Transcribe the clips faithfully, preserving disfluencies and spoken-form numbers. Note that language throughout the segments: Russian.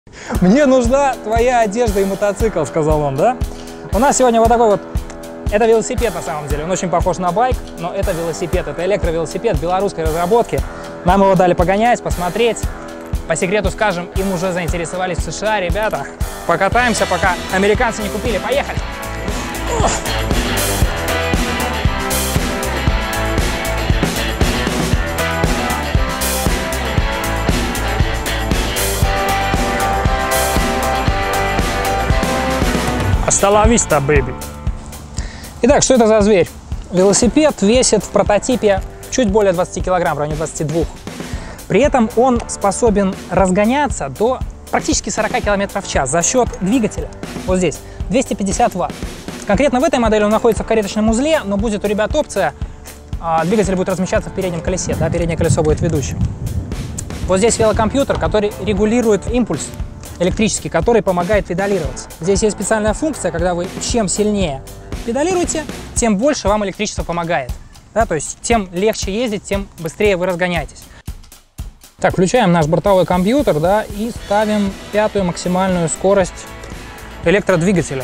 Мне нужна твоя одежда и мотоцикл, сказал он, да? У нас сегодня вот такой вот, это велосипед на самом деле, он очень похож на байк, но это велосипед, это электровелосипед белорусской разработки. Нам его дали погонять, посмотреть. По секрету скажем, им уже заинтересовались в США, ребята. Покатаемся, пока американцы не купили. Поехали! Hasta la vista, baby. Итак, что это за зверь? Велосипед весит в прототипе чуть более двадцати килограмм, в районе двадцати двух. При этом он способен разгоняться до практически сорока километров в час за счет двигателя. Вот здесь двести пятьдесят ватт. Конкретно в этой модели он находится в кареточном узле, но будет у ребят опция, а, двигатель будет размещаться в переднем колесе, да, переднее колесо будет ведущим. Вот здесь велокомпьютер, который регулирует импульс электрический, который помогает педалироваться. Здесь есть специальная функция, когда вы чем сильнее педалируете, тем больше вам электричество помогает. Да, то есть тем легче ездить, тем быстрее вы разгоняетесь. Так, включаем наш бортовой компьютер, да, и ставим пятую максимальную скорость электродвигателя.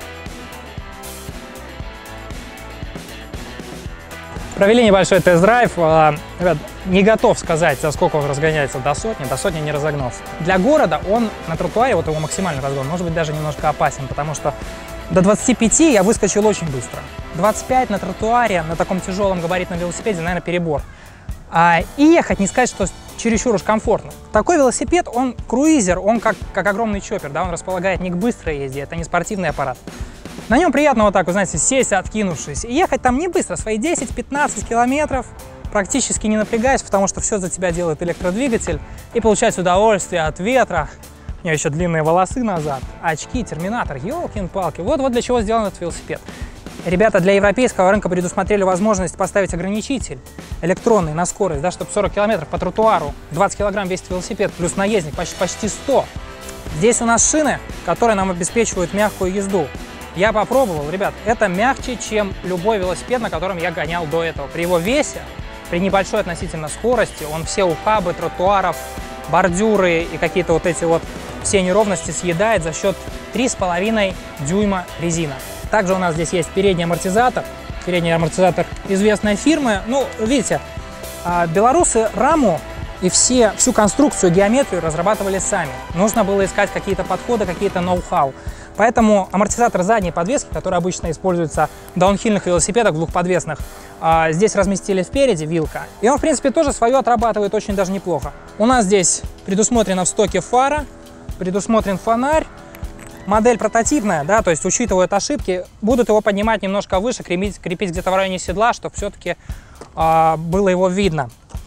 Провели небольшой тест-драйв. Ребят, не готов сказать, за сколько он разгоняется до сотни. До сотни не разогнался. Для города он на тротуаре, вот его максимальный разгон, может быть даже немножко опасен, потому что до двадцати пяти я выскочил очень быстро. двадцать пять на тротуаре, на таком тяжелом габаритном велосипеде, наверное, перебор. А, и ехать, не сказать, что чересчур уж комфортно. Такой велосипед, он круизер, он как, как огромный чоппер, да, он располагает не к быстрой езде, это не спортивный аппарат. На нем приятно вот так, вы знаете, сесть, откинувшись, и ехать там не быстро, свои десять-пятнадцать километров, практически не напрягаясь, потому что все за тебя делает электродвигатель, и получать удовольствие от ветра. У него еще длинные волосы назад, очки, терминатор, елкин-палки. Вот-вот для чего сделан этот велосипед. Ребята для европейского рынка предусмотрели возможность поставить ограничитель электронный на скорость, да, чтобы сорок километров по тротуару, двадцать килограмм весит велосипед, плюс наездник почти, почти сто. Здесь у нас шины, которые нам обеспечивают мягкую езду. Я попробовал, ребят, это мягче, чем любой велосипед, на котором я гонял до этого. При его весе, при небольшой относительно скорости, он все ухабы тротуаров, бордюры и какие-то вот эти вот все неровности съедает за счет три с половиной дюйма резина. Также у нас здесь есть передний амортизатор. Передний амортизатор известной фирмы. Ну, видите, белорусы раму и все, всю конструкцию, геометрию разрабатывали сами. Нужно было искать какие-то подходы, какие-то ноу-хау. Поэтому амортизатор задней подвески, который обычно используется в даунхильных велосипедах, в двухподвесных, здесь разместили спереди, вилка. И он, в принципе, тоже свое отрабатывает очень даже неплохо. У нас здесь предусмотрена в стоке фара, предусмотрен фонарь. Модель прототипная, да, то есть учитывают ошибки, будут его поднимать немножко выше, крепить, крепить где-то в районе седла, чтобы все-таки э, было его видно.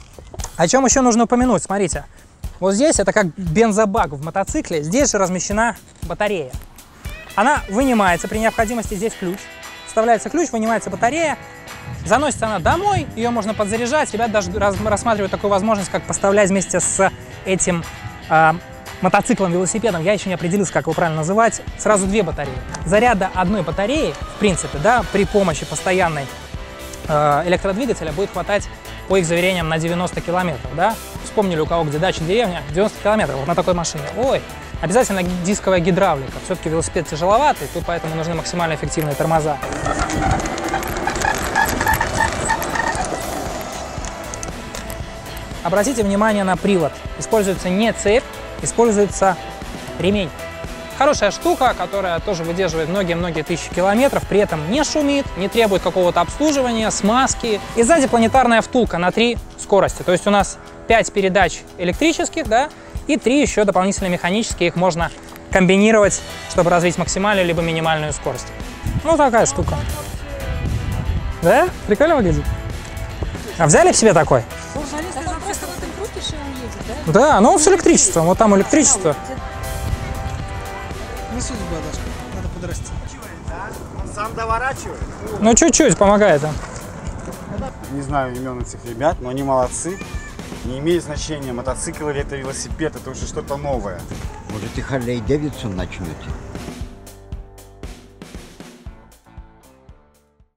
О чем еще нужно упомянуть? Смотрите, вот здесь это как бензобак в мотоцикле, здесь же размещена батарея. Она вынимается при необходимости, здесь ключ, вставляется ключ, вынимается батарея, заносится она домой, ее можно подзаряжать. Ребята даже рассматривают такую возможность, как поставлять вместе с этим э, мотоциклом, велосипедом, я еще не определился, как его правильно называть, сразу две батареи. Заряда одной батареи, в принципе, да, при помощи постоянной э, электродвигателя будет хватать, по их заверениям, на девяносто километров, да. Вспомнили, у кого где дача, деревня, девяносто километров, вот на такой машине. Ой, обязательно дисковая гидравлика. Все-таки велосипед тяжеловатый, тут поэтому нужны максимально эффективные тормоза. Обратите внимание на привод. Используется не цепь, используется ремень. Хорошая штука, которая тоже выдерживает многие-многие тысячи километров, при этом не шумит, не требует какого-то обслуживания, смазки. И сзади планетарная втулка на три скорости. То есть у нас пять передач электрических, да, и три еще дополнительно механические. Их можно комбинировать, чтобы развить максимальную либо минимальную скорость. Ну, такая штука. Да? Прикольно выглядит? А взяли в себе такой? Да, ну с электричеством, вот там электричество. Не судьба даже, надо подрасти. Он сам доворачивает? Ну чуть-чуть помогает. Не знаю имен этих ребят, но они молодцы. Не имеет значения, мотоцикл или это велосипед, это уже что-то новое. Может и Харлей Дэвидсон начнете?